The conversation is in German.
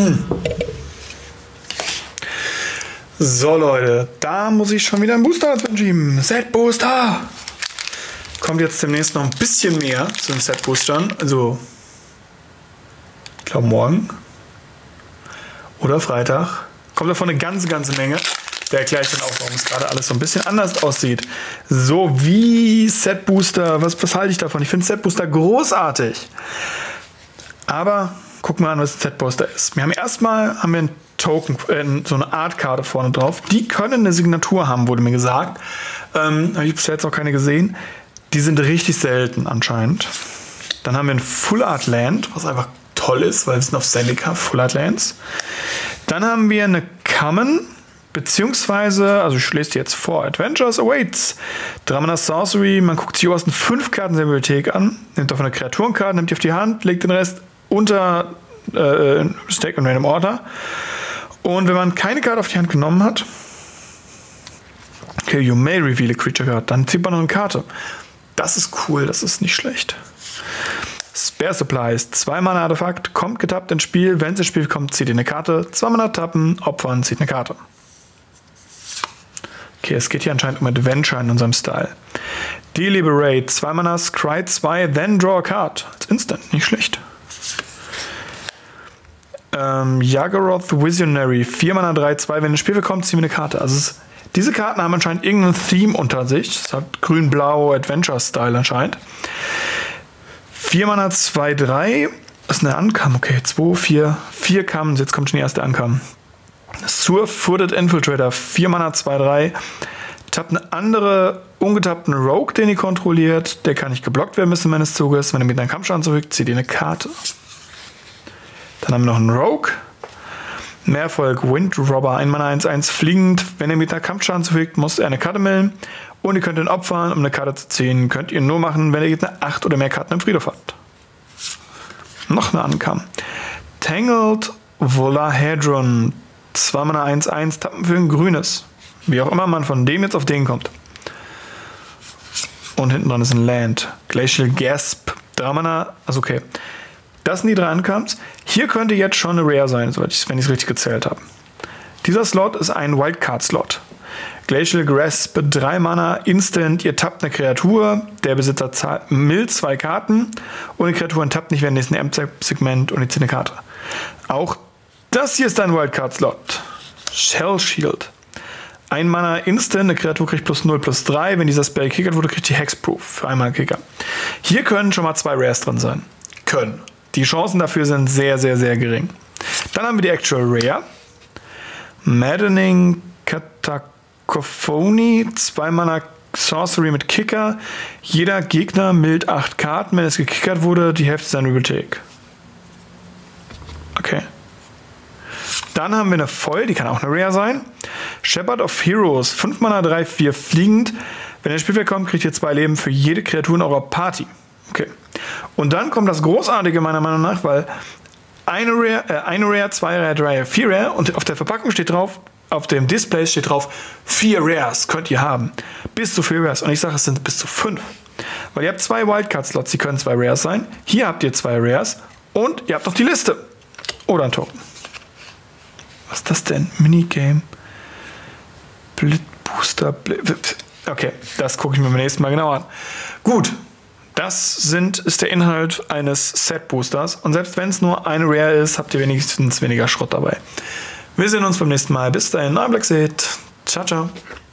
So Leute, da muss ich schon wieder einen Booster dazwischen schieben. Set Booster! Kommt jetzt demnächst noch ein bisschen mehr zu den Set Boostern. Also, ich glaube morgen oder Freitag. Kommt davon eine ganze Menge. Da erkläre ich dann auch, warum es gerade alles so ein bisschen anders aussieht. So, wie Set Booster, was halte ich davon? Ich finde Set Booster großartig. Aber gucken wir an, was ein Set Booster ist. Wir haben erstmal einen Token, so eine Artkarte vorne drauf. Die können eine Signatur haben, wurde mir gesagt. Habe ich bisher jetzt noch keine gesehen. Die sind richtig selten anscheinend. Dann haben wir ein Full Art Land, was einfach toll ist, weil wir sind auf Zendika, Full Art Lands. Dann haben wir eine Common, beziehungsweise, also ich lese die jetzt vor, Adventures Awaits. 3-Mana Sorcery, man guckt sich die obersten 5 Karten der Bibliothek an, nimmt davon eine Kreaturenkarte, nimmt die auf die Hand, legt den Rest unter Stack und Random Order. Und wenn man keine Karte auf die Hand genommen hat, okay, you may reveal a creature card, dann zieht man noch eine Karte. Das ist cool, das ist nicht schlecht. Spare Supplies, 2-Mana Artefakt, kommt getappt ins Spiel, wenn es ins Spiel kommt, zieht ihr eine Karte, 2-Mana tappen, opfern, zieht eine Karte. Okay, es geht hier anscheinend um Adventure in unserem Style. Deliberate, 2-Mana, Scry 2, then draw a card. Als Instant, nicht schlecht. Yagoroth Visionary, 4-Mana, 3-2, wenn ins Spiel kommt, ziehen wir eine Karte. Also diese Karten haben anscheinend irgendein Theme unter sich. Das hat grün-blau Adventure-Style anscheinend. 4-Mana, 2-3. Das ist eine Ankam. Okay, 2, 4 Commons. Jetzt kommt schon die erste Ankam. Surf-Footed Infiltrator, 4-Mana, 2-3. Tappt eine andere ungetappten Rogue, den ihr kontrolliert. Der kann nicht geblockt werden bis zum Ende des Zuges. Wenn ihr mit einem Kampfschaden zurück, zieht ihr eine Karte. Dann haben wir noch einen Rogue. Mehrfolg Windrobber, 1-Mana 1-1 fliegend. Wenn ihr mit einer Kampfschaden zufügt, muss er eine Karte millen. Und ihr könnt ihn opfern, um eine Karte zu ziehen. Könnt ihr nur machen, wenn ihr eine 8 oder mehr Karten im Friedhof habt. Noch eine Ankam. Tangled Volahedron, 2-Mana 1-1, tappen für ein grünes. Wie auch immer man von dem jetzt auf den kommt. Und hinten dran ist ein Land. Glacial Gasp, 3-Mana, also okay. Das sind die 3 Ankams. Hier könnte jetzt schon eine Rare sein, wenn ich es richtig gezählt habe. Dieser Slot ist ein Wildcard-Slot. Glacial Grasp, 3 Mana, Instant, ihr tappt eine Kreatur, der Besitzer millt 2 Karten und die Kreatur tappt nicht während des nächsten Segment und ihr zieht eine Karte. Auch das hier ist ein Wildcard-Slot. Shell Shield. 1 Mana, Instant, eine Kreatur kriegt +0/+3, wenn dieser Spell gekickert wurde, kriegt die Hexproof für 1 Mana Kicker. Hier können schon mal 2 Rares drin sein. Können. Die Chancen dafür sind sehr gering. Dann haben wir die Actual Rare. Maddening Catacophony, 2 Mana Sorcery mit Kicker. Jeder Gegner mildt 8 Karten, wenn es gekickert wurde, die Hälfte seiner Bibliothek. Okay. Dann haben wir eine Foil, die kann auch eine Rare sein. Shepherd of Heroes, 5 Mana 3/4 fliegend. Wenn der Spielfeld kommt, kriegt ihr 2 Leben für jede Kreatur in eurer Party. Okay. Und dann kommt das Großartige meiner Meinung nach, weil eine Rare, 2 Rare, 3 Rare, 4 Rare und auf der Verpackung steht drauf, auf dem Display steht drauf, 4 Rares könnt ihr haben. Bis zu 4 Rares. Und ich sage, es sind bis zu 5. Weil ihr habt 2 Wildcard-Slots, die können 2 Rares sein. Hier habt ihr 2 Rares und ihr habt noch die Liste. Oder ein Token. Was ist das denn? Minigame. Booster. Okay, das gucke ich mir beim nächsten Mal genau an. Gut. Das ist der Inhalt eines Set-Boosters. Und selbst wenn es nur eine Rare ist, habt ihr wenigstens weniger Schrott dabei. Wir sehen uns beim nächsten Mal. Bis dahin, euer Blackseed. Ciao, ciao.